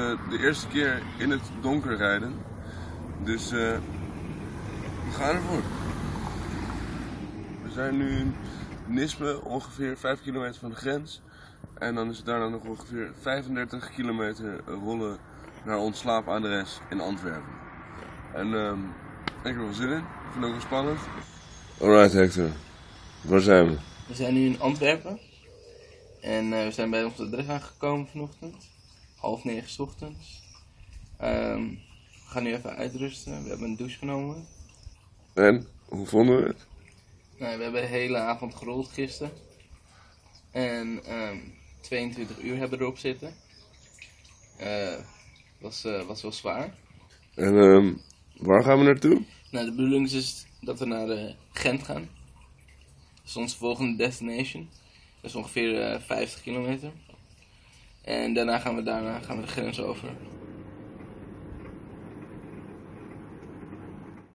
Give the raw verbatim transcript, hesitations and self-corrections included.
uh, de eerste keer in het donker rijden. Dus uh, we gaan ervoor. We zijn nu in Nispe, ongeveer vijf kilometer van de grens. En dan is het daarna nog ongeveer vijfendertig kilometer rollen naar ons slaapadres in Antwerpen. En um, ik heb er wel zin in. Ik vind het ook wel spannend. Alright Hector, waar zijn we? We zijn nu in Antwerpen. En uh, we zijn bij ons adres aangekomen vanochtend. Half negen 's ochtends. Um, we gaan nu even uitrusten. We hebben een douche genomen. En, hoe vonden we het? Nou, we hebben de hele avond gerold gisteren. En um, tweeëntwintig uur hebben we erop zitten. Uh, was, uh, was wel zwaar. En um, waar gaan we naartoe? Nou, de bedoeling is dus dat we naar uh, Gent gaan. Dat is onze volgende destination. Dat is ongeveer uh, vijftig kilometer. En daarna gaan we, daarna gaan we de grens over.